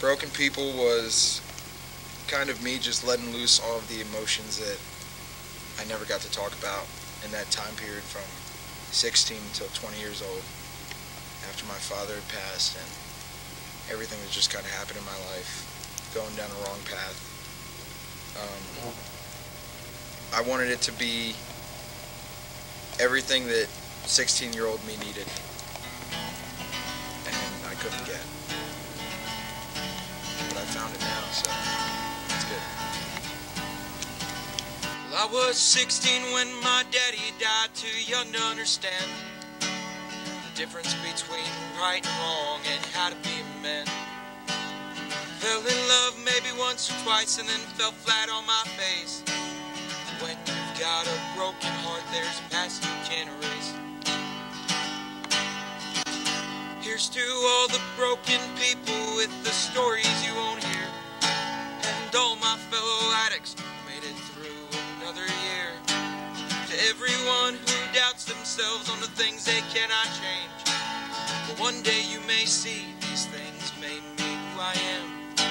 Broken People was kind of me just letting loose all of the emotions that I never got to talk about in that time period from 16 until 20 years old, after my father had passed and everything that just kind of happened in my life, going down the wrong path. I wanted it to be everything that 16-year-old me needed, and I couldn't get. But I found it now, so it's good. Well, I was 16 when my daddy died, too young to understand the difference between right and wrong and how to be a man. Fell in love maybe once or twice and then fell flat on my face. When you've got a broken heart, there's a past you can't erase. Here's to all the broken people with the stories you won't hear, and all my fellow addicts who made it through another year. To everyone who doubts themselves on the things they cannot change, but one day you may see these things made me who I am.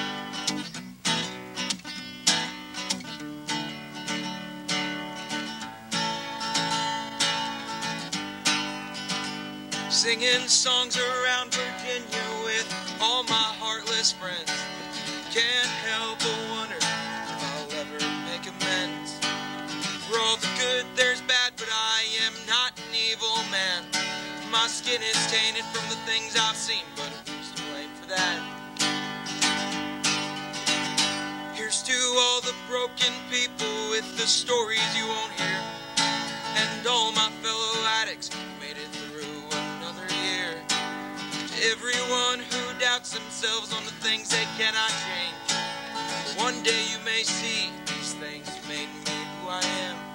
Singing songs around Virginia with all my heartless friends. Can't help but wonder if I'll ever make amends. For all the good there's bad, but I am not an evil man. My skin is tainted from the things I've seen, but who's to blame for that? Here's to all the broken people with the stories you won't hear, and all my fellow addicts who made it through another year. To everyone who doubts themselves on the things they cannot change, one day you may see these things made me who I am.